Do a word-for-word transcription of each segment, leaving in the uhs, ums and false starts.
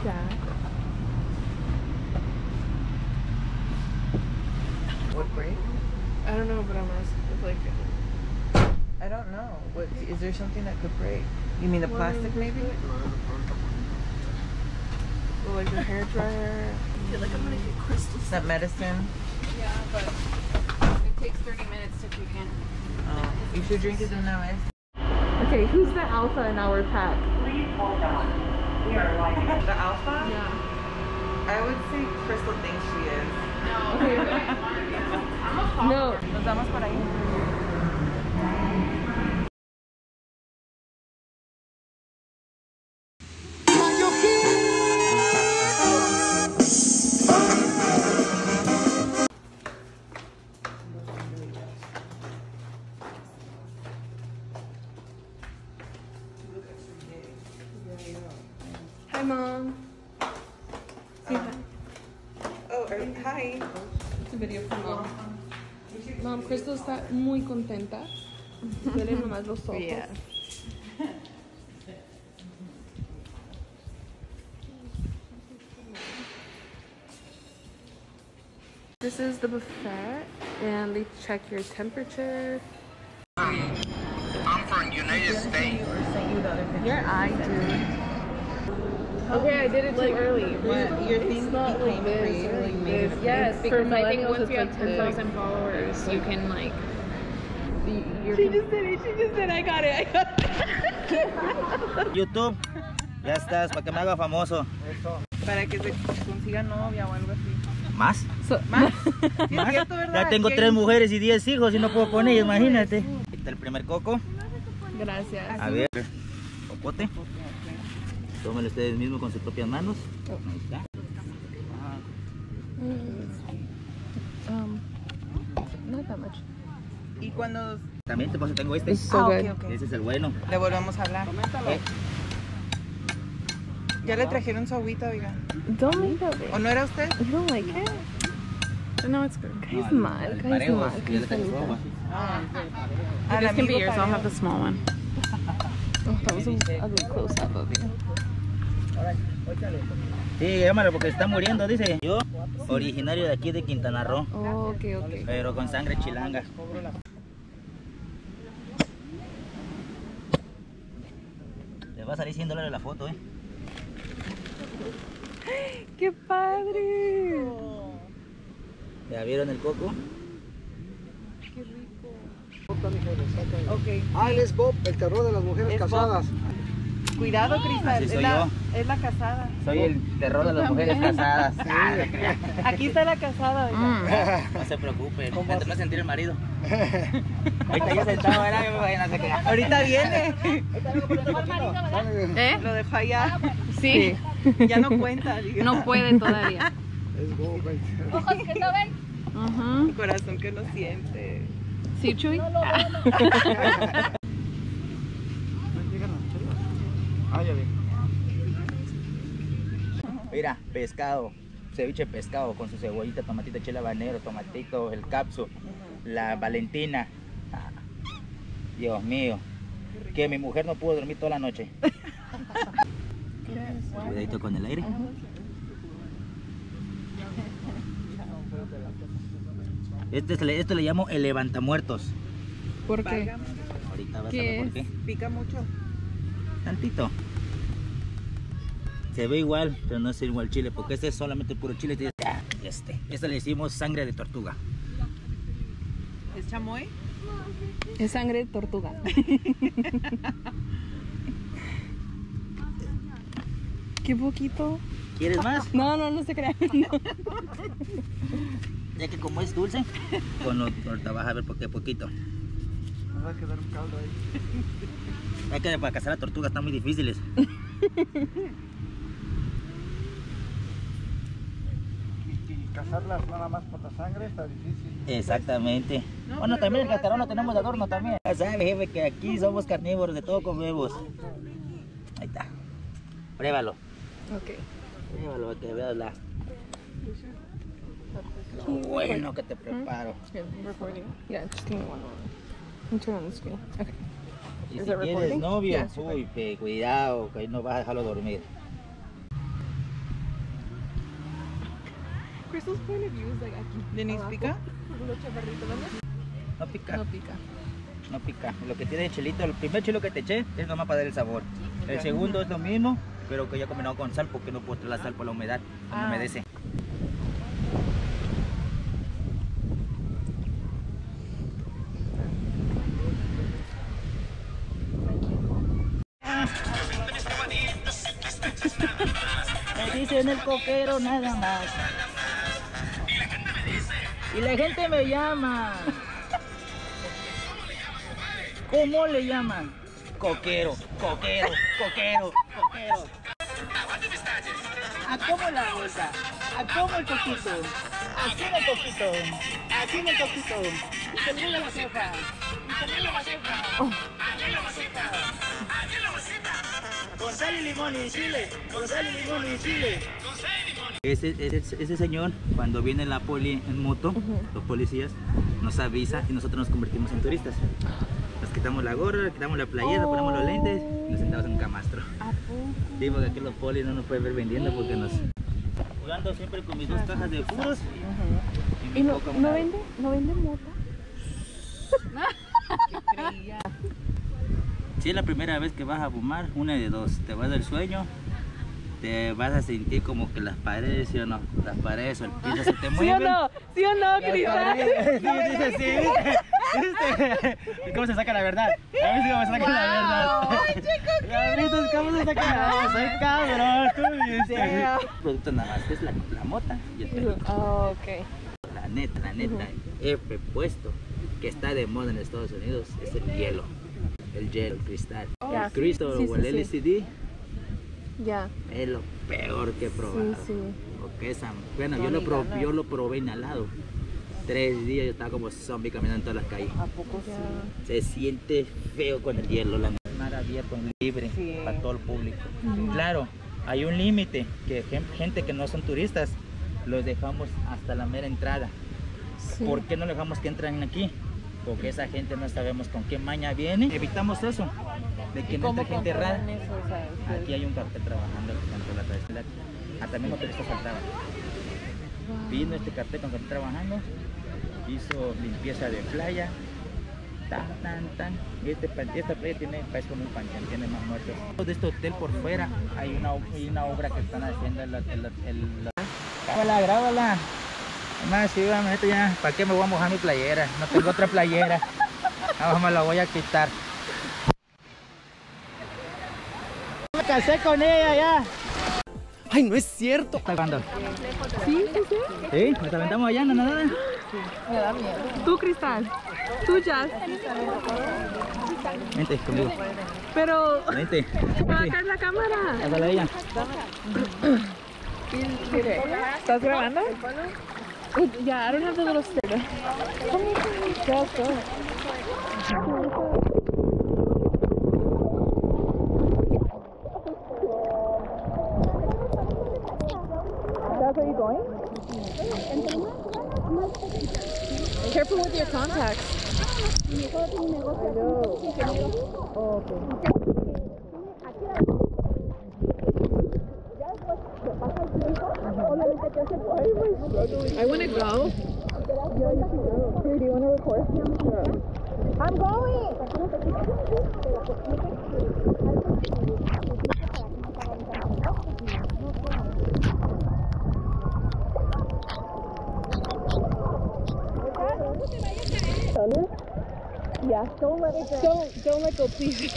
Jack. What break? I don't know, but I'm asking. Like, I don't know. What is there something that could break? You mean the plastic maybe? or like the hair dryer. I feel like I'm gonna get crystals. Is that medicine? Yeah, but it takes thirty minutes to kick in. Oh, you should drink it now, eh? Okay, who's the alpha in our pack? Please hold on. We are live. The alpha? Yeah. I would say Crystal thinks she is. No, okay. I'm a follower. No. Nos vamos por ahí. Hi, Mom. Say hi. Oh, er, hi. It's a video for Mom. Mom, Crystal está muy contenta. Duele nomás los ojos. Yeah. This is the buffet, and they check your temperature. I'm from United States. Your eye, dude. Okay, I did it too early. What? Your thing not became like this, created, like like, made this. it- Yes, For because I think millennials, once it's you have like ten this. thousand followers, you can like. you- You're She just did it. She just did. I got it. I got it. YouTube, ya estás, para que me haga famoso. Para que se consiga novia o algo así. ¿Más? So, ¿Más? Sí, es cierto, ¿verdad? Ya tengo Aquí tres hay- mujeres y diez hijos y no puedo con ellos, imagínate. Ahí está el primer coco. Gracias. A ver, popote. Tómenlo ustedes mismos con sus propias manos. Ahí está. Um, not that much. Y cuando También te paso, tengo este. It's so Ah, good. ok, ok. Ese es el bueno. le volvemos a hablar. Eh, Ya le trajeron su agüita, oiga. Don't make that ¿O big. no era usted? You don't like it? No, it's good. Caes no, mal, el caes parejo, mal, ya le caes traigo su mal. agua. Al This can be amigo yours. I'll parejo. have the small one. Oh, that was a ugly close-up of you. Sí, llámalo porque está muriendo, dice. Yo, originario de aquí de Quintana Roo, Oh, okay, okay. pero con sangre chilanga. Les va a salir cien dólares la foto, eh. ¡Qué padre! ¿Ya vieron el coco? Ok. Ah, él es Bob, el terror de las mujeres Es Bob. casadas. Cuidado, Cristal. Así Es soy la, yo. es la casada. Soy el terror de las mujeres casadas. Ah, no creas. Aquí está la casada, oiga. No se preocupen, mientras no sentir el marido. Ahorita ya sentado, ¿verdad? No se crea. Ahorita viene. ¿Eh? Lo dejó allá. Sí. Ya no cuenta, diga. No puede todavía. Es Bob, el terror. Ojos que no ven. Ajá. Corazón que no siente. ¿Sí, Chuy? Ah, ya vi. Mira, pescado, ceviche de pescado con su cebollita, tomatita, chile habanero, tomatito, el capsu, la Valentina. Ah, Dios mío, que mi mujer no pudo dormir toda la noche. Cuidadito con el aire. Este se le- esto le llamo el levantamuertos. ¿Por qué? Ahorita vas a ¿Qué ver por es? qué. Pica mucho. Tantito. Se ve igual, pero no es igual chile, porque este es solamente puro chile. Ah, Este, este le decimos sangre de tortuga. ¿Es chamoy? Es sangre de tortuga. Qué poquito. ¿Quieres más? No, no, no se crean. No. Ya que como es dulce, con lo, ahorita vas a ver por qué poquito. Me va a quedar un caldo ahí. Es que para cazar a tortugas están muy difíciles. Y, y cazarlas nada más por la sangre está difícil. Exactamente. Bueno, también el cascarón lo tenemos de adorno también. Ya sabes, jefe, que aquí somos carnívoros, de todo comemos. Ahí está. Pruébalo. Ok. Pruébalo para que veas la... Lo bueno que te preparo. Here, I'm recording. Yeah, just give me one moment. I'm turning on the screen. Okay. Y Is si it quieres recording? novio, Yeah, it's uy, pe, cuidado, que ahí no vas a dejarlo dormir. Crystal's point of view is like aquí. ¿Denise abajo, pica? Los chaparritos, ¿verdad? No pica, No pica. no pica. Lo que tiene el chilito, el primer chilo que te eché es nomás para dar el sabor. El Ok. segundo es lo mismo, pero que ya combinado con sal porque no puedo traer la sal por la humedad, no Ah. humedece. Me dicen el coquero nada más. Y la gente me llama. ¿Cómo le llaman? Coquero, coquero, coquero, coquero. ¿A cómo la bolsa? ¿A cómo el coquito? Así en el coquito. Así en el coquito. Y se mueve la ceja. Y se mueve la ceja. Aquí en la maceta. Aquí en la maceta. Con sal y limón y chile. Con sal y limón y chile. Ese, ese, ese señor, cuando viene la poli en moto, uh-huh. los policías, nos avisa y nosotros nos convertimos en turistas. Nos quitamos la gorra, le quitamos la playera, oh. ponemos los lentes y nos sentamos en un camastro. ¿A poco? Sí, porque aquí los polis no nos pueden ver vendiendo porque nos... Jugando siempre con mis dos cajas de puros. Uh-huh. ¿Y, y no, no vende, no vende moto? ¿Qué creía? Si es la primera vez que vas a fumar, una de dos, te vas del sueño, te vas a sentir como que las paredes, ¿sí o no? Las paredes o el piso se te mueven. ¿Sí o no? ¿Sí o no, Cristal? Sí, dice sí, ¿viste? ¿Viste? ¿Cómo se saca la verdad? A ver si cómo se saca wow. la verdad. ¡Ay, chico! ¿Ya viste cómo se saca la verdad? Soy cabrón, tú viste. Producto nada más, es la, la mota y el perito. Oh, ok. La neta, la neta, uh-huh. he propuesto que está de moda en Estados Unidos es el hielo. El hielo, el cristal. Oh, el sí, Crystal sí, o el sí, L C D. Ya. Es lo peor que he probado. Sí, sí. Porque esa, bueno, yo lo, probé, yo lo probé inhalado. Tres días yo estaba como zombie caminando en todas las calles. ¿A poco sí? Se siente feo con el hielo, la mar abierto, libre, sí. para todo el público. Mm. Claro, hay un límite, que gente que no son turistas, los dejamos hasta la mera entrada. Sí. ¿Por qué no dejamos que entren aquí? Porque esa gente no sabemos con qué maña viene. Evitamos eso, de que no entre gente rara. Eso, o sea, aquí hay un cartel trabajando que controla la tradicional. Hasta mismo turistas saltaban. Vino este cartel con cartel trabajando, hizo limpieza de playa, tan, tan, tan. Y este, esta playa tiene, parece como un panteón, tiene más muertos. De este hotel por fuera hay una, hay una obra que están haciendo. El, el, el, el... Grábala, grábala. Más, sí, vamos, ya, ¿para qué me voy a mojar mi playera? No tengo otra playera. Ahora me la voy a quitar. Me casé con ella ya. Ay, no es cierto. ¿Hasta cuándo? Sí, sí, sí. ¿Sí? ¿Nos aventamos allá? No, nada. Me da miedo. Tú, Cristal. Tú, Jazz. Vente conmigo. Pero... Vente. Para acá en la cámara. Hágala ella. ¿Estás grabando? Yeah, I don't have the little sticker. Just go. That's where you going? Careful with your contacts. Oh, okay. I want to go. Here, do you want to record? Yeah. I'm going! Yeah, don't let it go. Don't, don't let go, please.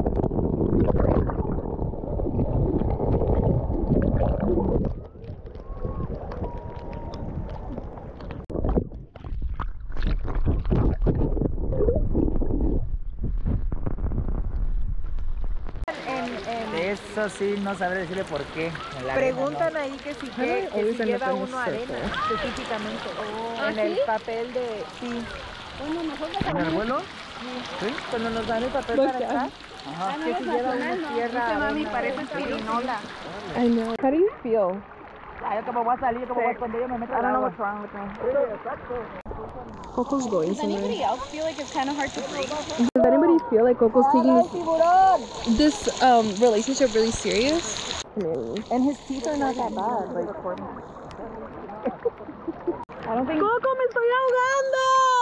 Eso sí, no sabré decirle por qué. Preguntan no. ahí que si, que, que si lleva uno arena específicamente. Oh, ¿Ah, en sí? el papel de... Sí. Bueno, nosotros ¿En el vuelo? Sí. Cuando nos dan el papel para entrar. Ajá. Que si lleva uno tierra. Dice mami, parece pirinola. I know. How do you feel? Ah, yo como voy a salir, como voy a esconder, yo me meto I al don't know agua. what's wrong with me. Coco's going Does somewhere. anybody else feel like it's kind of hard to breathe? Does anybody feel like Coco's taking this, this um, relationship really serious? And his teeth are not that bad. Like, ¡Coco, me estoy ahogando!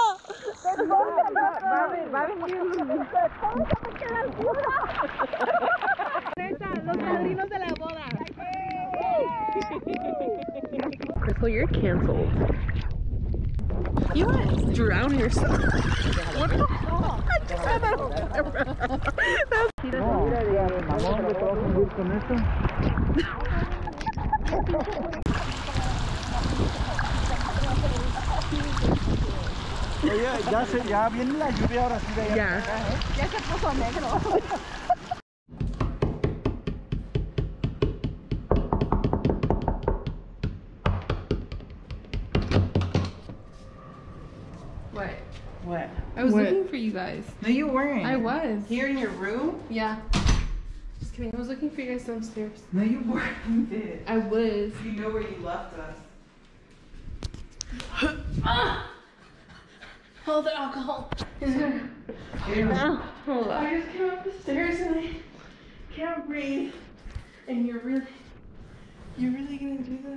Va a venir. Los padrinos de la boda. Crystal, you're canceled. You want to drown yourself? What the fuck? I just had that on camera. No, mamón, yo te voy a convivir con esto. Oye, ya, se, ya viene la lluvia ahora sí de allá. Ya. Ya se puso negro. What? What? I was What? looking for you guys. No, you weren't. I was. Here in your room? Yeah. Just kidding. I was looking for you guys downstairs. No, you weren't. I was. You know where you left us. Ah! Oh, the alcohol is gonna. Ah, hold on. I just came up the stairs and I can't breathe. And you're really, you're really gonna do that?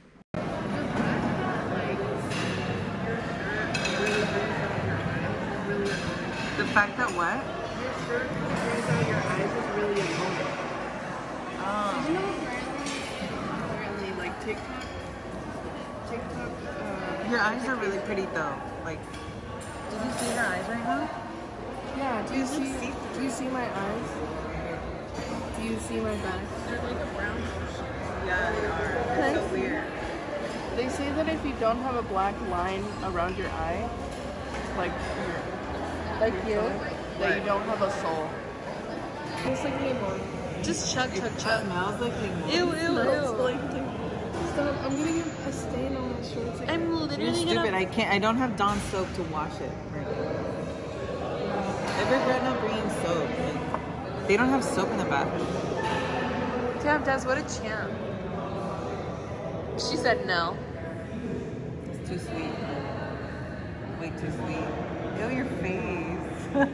The fact that what? Your shirt brings out your eyes is really annoying. Oh. Did you know apparently, apparently like TikTok, TikTok, uh, Your eyes are really pretty though. Like, did you see her eyes right now? yeah, do you These look see, see-through. do you see my eyes? Do you see my back? They're like a brown. Yeah, they are. Can They're I so see? weird. They say that if you don't have a black line around your eye, like your, like you, that you don't have a soul. It's like limon. Just chug, chug, chug. It smells like limon. Ew, ew, ew. Stop, I'm gonna get a stain on my shorts. I'm You're literally stupid. gonna... I can't. I don't have Dawn soap to wash it. Right now. I regret not bringing soap. Like, they don't have soap in the bathroom. Damn, Des, what a champ. She said no. It's too sweet. Way too sweet. Ew, your face.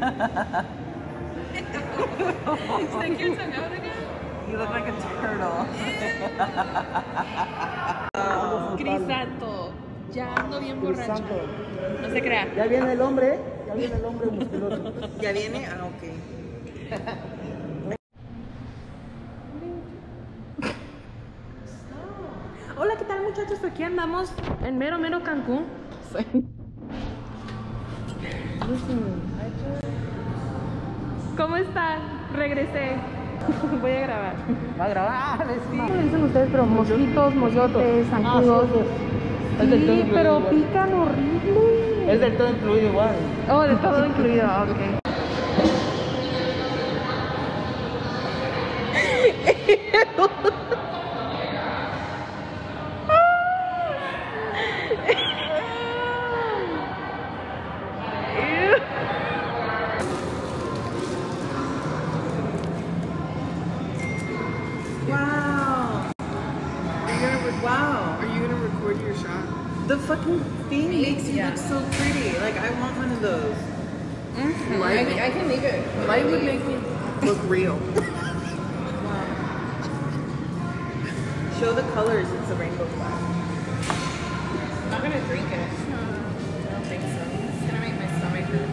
Stick your tongue out again? You look like a turtle. Crisanto. Ya ando bien borracha. No se crea. Ya viene el hombre, ya viene el hombre musculoso. ¿Ya viene? Ah, ok. Hola, ¿qué tal, muchachos? Aquí andamos en mero, mero Cancún. ¿Cómo están? Regresé. Voy a grabar. Va a grabar, sí. ¿Cómo dicen ustedes? Pero mosquitos, moyotes, zancudos. Sí, pero pican horrible. Es del todo incluido igual. Oh, de todo incluido, ok. Wow. Are you gonna re- wow. Are you gonna record your shot? The fucking thing makes you look so pretty. Like, I want one of those. Mm-hmm. I, I can leave it. Light would make me look real. Show the colors. It's a rainbow flag. I'm not gonna drink it. I don't think so. It's gonna make my stomach hurt.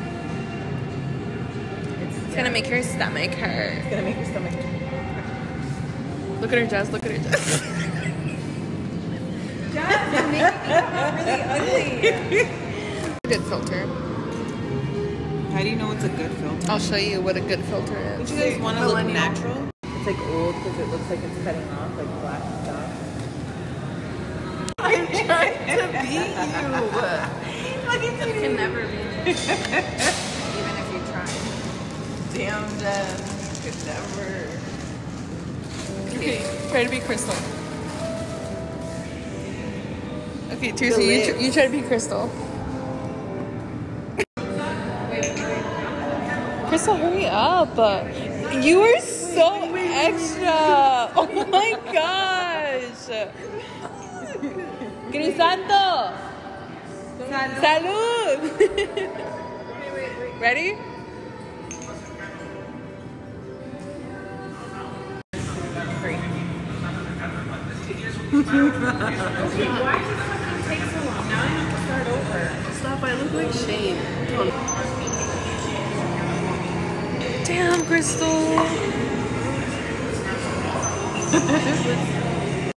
It's gonna make your stomach hurt. It's gonna make your stomach hurt. Look at her, Jazz. Look at her, Jazz. Jazz, you're making me come out really ugly. Good filter. How do you know it's a good filter? I'll show you what a good filter is. Don't you guys want to look natural? It's like old because it looks like it's cutting off, like black stuff. I'm trying to be you. Look at You can never be me. Even if you try. Damn, Jazz. Could never. Okay, try to be Crystal. Okay, Teresa, you, tr you try to be Crystal. Crystal, hurry up. You are so extra. Oh my gosh. Crisanto. Salud. Ready? Why did it take so long? Now I have to start over. Stop, I look like Shane. Damn, Crystal.